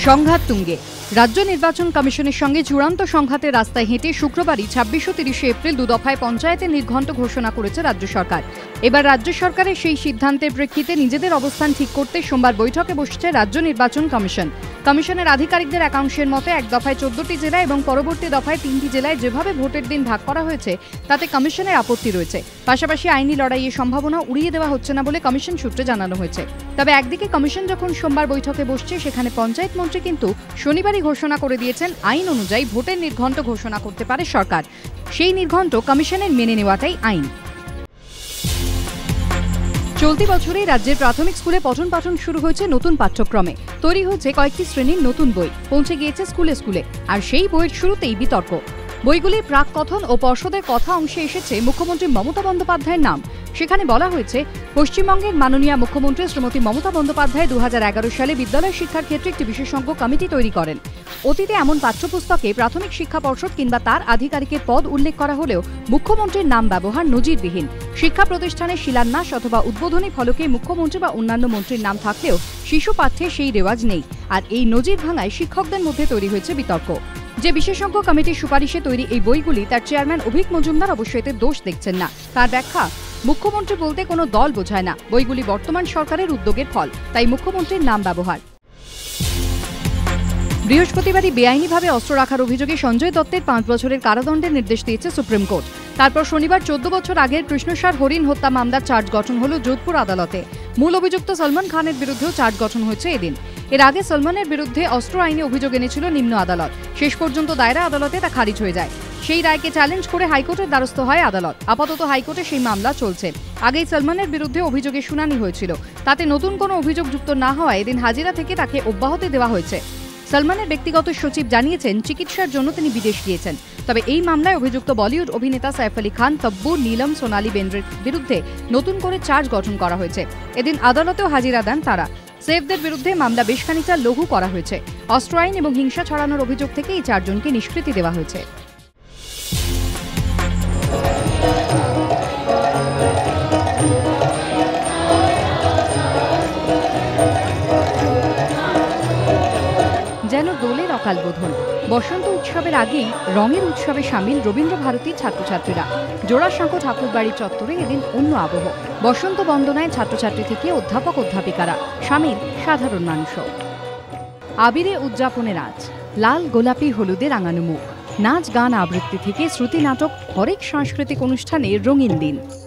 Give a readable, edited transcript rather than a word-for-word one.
সংঘাত তুঙ্গে। রাজ্য নির্বাচন কমিশনের সঙ্গে চূড়ান্ত সংঘাতের রাস্তায় হেঁটে শুক্রবারই ২৬ ও ৩০ এপ্রিল দুদফায় পঞ্চায়েতের নির্ঘণ্ট ঘোষণা করেছে রাজ্য সরকার। এবার রাজ্য সরকারের সেই সিদ্ধান্তের প্রেক্ষিতে নিজেদের অবস্থান ঠিক করতে সোমবার বৈঠকে বসছে রাজ্য নির্বাচন কমিশন। কমিশনের আধিকারিকদের একাংশের মতে এক দফায় ১৪টি জেলা এবং পরবর্তী দফায় ৩টি জেলায় যেভাবে ভোটের দিন ভাগ করা হয়েছে তাতে কমিশনের আপত্তি রয়েছে। পাশাপাশি আইনি লড়াইয়ের সম্ভাবনা উড়িয়ে দেওয়া হচ্ছে না বলে কমিশন সূত্রে জানানো হয়েছে। তবে একদিকে কমিশন যখন সোমবার বৈঠকে বসছে, সেখানে পঞ্চায়েত মন্ত্রী কিন্তু শনিবারই ঘোষণা করে দিয়েছেন আইন অনুযায়ী ভোটের নির্ঘণ্ট ঘোষণা করতে পারে সরকার। সেই নির্ঘণ্ট কমিশনের মেনে নেওয়াটাই আইন। চলতি বছরেই রাজ্যের প্রাথমিক স্কুলে পঠন পাঠন শুরু হয়েছে নতুন পাঠ্যক্রমে। তৈরি হচ্ছে কয়েকটি শ্রেণীর নতুন বই, পৌঁছে গিয়েছে স্কুলে স্কুলে। আর সেই বইয়ের শুরুতেই বিতর্ক। বইগুলির প্রাক কথন ও পর্ষদের কথা অংশে এসেছে মুখ্যমন্ত্রী মমতা বন্দ্যোপাধ্যায়ের নাম। সেখানে বলা হয়েছে, পশ্চিমবঙ্গের মাননীয় মুখ্যমন্ত্রী শ্রীমতী মমতা বন্দ্যোপাধ্যায় ২০১১ সালে বিদ্যালয় শিক্ষার ক্ষেত্রে একটি বিশেষজ্ঞ কমিটি তৈরি করেন। অতীতে এমন পাঠ্যপুস্তকে প্রাথমিক শিক্ষা পর্ষদ কিংবা তার আধিকারিকের পদ উল্লেখ করা হলেও মুখ্যমন্ত্রীর নাম ব্যবহার নজিরবিহীন। শিক্ষা প্রতিষ্ঠানের শিলান্যাস অথবা উদ্বোধনী ফলকে মুখ্যমন্ত্রী বা অন্যান্য মন্ত্রীর নাম থাকলেও শিশু পাঠ্যে সেই রেওয়াজ নেই। আর এই নজির ভাঙায় শিক্ষকদের মধ্যে তৈরি হয়েছে বিতর্ক। যে বিশেষজ্ঞ কমিটির সুপারিশে তৈরি এই বইগুলি, তার চেয়ারম্যান অভিক মজুমদার অবশ্য এতে দোষ দেখছেন না। তার ব্যাখ্যা, মুখ্যমন্ত্রী বলতে কোনো দল বোঝায় না, বইগুলি বর্তমান সরকারের উদ্যোগের ফল, তাই মুখ্যমন্ত্রীর নাম ব্যবহার। বৃহস্পতিবারই বেআইনিভাবে অস্ত্র রাখার অভিযোগে সঞ্জয় দত্তের ৫ বছরের কারাদণ্ডের নির্দেশ দিয়েছে সুপ্রিম কোর্ট। তারপর শনিবার ১৪ বছর আগের কৃষ্ণসার হরিণ হত্যা মামলার চার্জ গঠন হল যোধপুর আদালতে। মূল অভিযুক্ত সলমান খানের বিরুদ্ধেও চার্জ গঠন হয়েছে এদিন। এর আগে সলমানের বিরুদ্ধে অস্ত্র আইনে অভিযোগ এনেছিল নিম্ন আদালত। শেষ পর্যন্ত দায়রা আদালতে তা খারিজ হয়ে যায়। সেই রায়কে চ্যালেঞ্জ করে হাইকোর্টের দ্বারস্থ হয় আদালত। আপাতত হাইকোর্টে সেই মামলা চলছে। আগেই সলমানের বিরুদ্ধে অভিযোগের শুনানি হয়েছিল। তাতে নতুন কোনো অভিযোগ যুক্ত না হওয়ায় এদিন হাজিরা থেকে তাকে অব্যাহতি দেওয়া হয়েছে। সলমানের ব্যক্তিগত সচিব জানিয়েছেন, চিকিৎসার জন্য তিনি বিদেশ গিয়েছেন। তবে এই মামলায় অভিযুক্ত বলিউড অভিনেতা সাইফ আলী খান, তব্বু, নীলম, সোনালী বেন্দ্রের বিরুদ্ধে নতুন করে চার্জ গঠন করা হয়েছে। এদিন আদালতেও হাজিরা দেন তারা। সেফদের বিরুদ্ধে মামলা বেশ খানিকটা লঘু করা হয়েছে। অস্ত্র আইন এবং হিংসা ছড়ানোর অভিযোগ থেকে এই ৪ জনকে নিষ্কৃতি দেওয়া হয়েছে। যেন দোলের অকাল বোধন। বসন্ত উৎসবের আগেই রঙের উৎসবে সামিল রবীন্দ্রভারতীর ছাত্রছাত্রীরা। জোড়াসাঁকো ঠাকুরবাড়ির চত্বরে এদিন অন্য আবহ। বসন্ত বন্দনায় ছাত্রছাত্রী থেকে অধ্যাপক অধ্যাপিকারা, সামিল সাধারণ মানুষও। আবিরে উদযাপনের আজ, লাল গোলাপি হলুদে রাঙানো মুখ, নাচ গান আবৃত্তি থেকে শ্রুতি নাটক, হরেক সাংস্কৃতিক অনুষ্ঠানে রঙিন দিন।